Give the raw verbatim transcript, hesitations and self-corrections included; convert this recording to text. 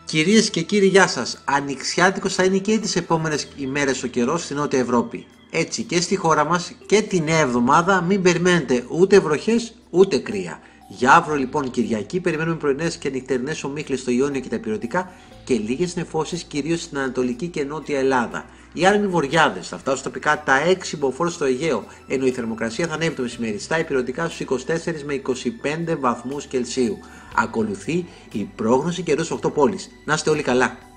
Κυρίες και κύριοι, γεια σας. Ανοιξιάτικος θα είναι και τις επόμενες ημέρες ο καιρός στη Νότια Ευρώπη. Έτσι και στη χώρα μας και τη νέα εβδομάδα μην περιμένετε ούτε βροχές ούτε κρύα. Για αύριο λοιπόν Κυριακή περιμένουμε πρωινές και νυχτερινές ομίχλες στο Ιόνιο και τα Ηπειρωτικά και λίγες νεφώσεις κυρίως στην Ανατολική και Νότια Ελλάδα. Οι άρμοι βοριάδες θα φτάσουν τοπικά τα έξι μποφόρ στο Αιγαίο, ενώ η θερμοκρασία θα ανέβει το μεσημέρι στα Ηπειρωτικά στους είκοσι τέσσερα με είκοσι πέντε βαθμούς Κελσίου. Ακολουθεί η πρόγνωση καιρού στις οκτώ πόλεις. Να είστε όλοι καλά.